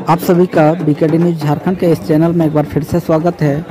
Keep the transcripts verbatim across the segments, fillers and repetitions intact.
आप सभी का बीकेडी न्यूज़ झारखंड के इस चैनल में एक बार फिर से स्वागत है।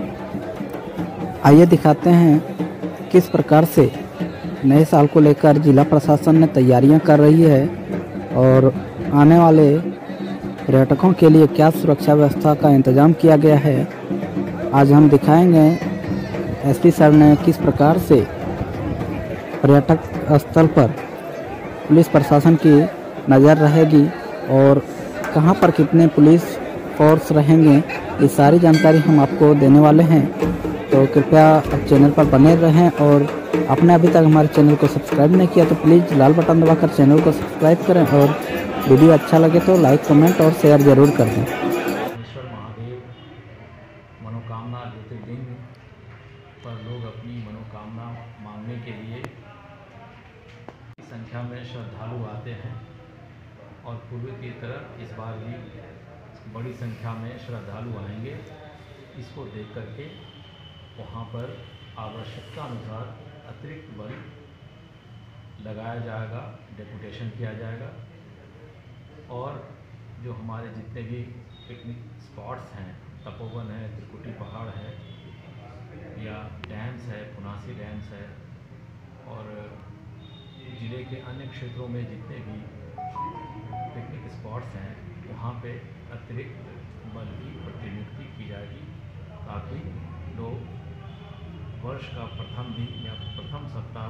आइए दिखाते हैं किस प्रकार से नए साल को लेकर जिला प्रशासन ने तैयारियां कर रही है और आने वाले पर्यटकों के लिए क्या सुरक्षा व्यवस्था का इंतजाम किया गया है। आज हम दिखाएंगे एसपी सर ने किस प्रकार से पर्यटक स्थल पर पुलिस प्रशासन की नज़र रहेगी और कहां पर कितने पुलिस फोर्स रहेंगे, ये सारी जानकारी हम आपको देने वाले हैं। तो कृपया आप चैनल पर बने रहें और आपने अभी तक हमारे चैनल को सब्सक्राइब नहीं किया तो प्लीज़ लाल बटन दबाकर चैनल को सब्सक्राइब करें और वीडियो अच्छा लगे तो लाइक कमेंट और शेयर ज़रूर कर दें। ईश्वर महादेव मनोकामना ज्योतिर्लिंग पर लोग अपनी मनोकामना मांगने के लिए संख्या में श्रद्धालु आते हैं और पूर्व की तरह इस बार भी बड़ी संख्या में श्रद्धालु आएंगे। इसको देख करके वहाँ पर आवश्यकता अनुसार अतिरिक्त बल लगाया जाएगा, डेपुटेशन किया जाएगा और जो हमारे जितने भी पिकनिक स्पॉट्स हैं, तपोवन है, त्रिकुटी पहाड़ है या डैम्स है, फुनासी डैम्स है और ज़िले के अन्य क्षेत्रों में जितने भी पिकनिक स्पॉट्स हैं वहाँ पे अतिरिक्त बल की प्रतिनियुक्ति की जाएगी ताकि लोग वर्ष का प्रथम दिन या प्रथम सप्ताह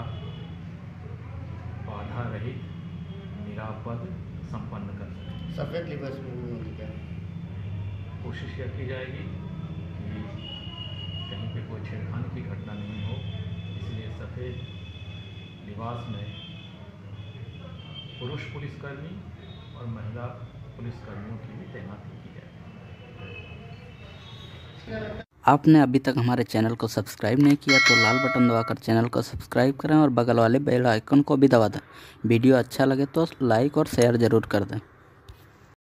बाधा रहित निरापद संपन्न कर सकें। सफ़ेद लिबास में क्या कोशिश यह की जाएगी कि कहीं पे कोई छेड़खानी की घटना नहीं हो, इसलिए सफ़ेद लिबास में पुरुष पुलिसकर्मी और महिला पुलिसकर्मियों की भी तैनाती की जाए। आपने अभी तक हमारे चैनल को सब्सक्राइब नहीं किया तो लाल बटन दबाकर चैनल को सब्सक्राइब करें और बगल वाले बेल आइकन को भी दबा दें। वीडियो अच्छा लगे तो लाइक और शेयर ज़रूर कर दें।